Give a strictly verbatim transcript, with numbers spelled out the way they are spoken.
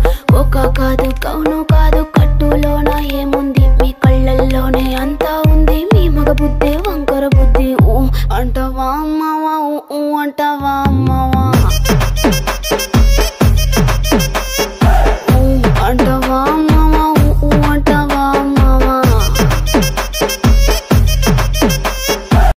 ఒక కాదు కౌను కాదు కట్టులోన ఏముంది మీ కళ్ళల్లోనే అంతా ఉంది మీ మగ బుద్ధి వంకర బుద్ధి ఊ అంటవా అమ్మవా ఊ అంటవా అమ్మవా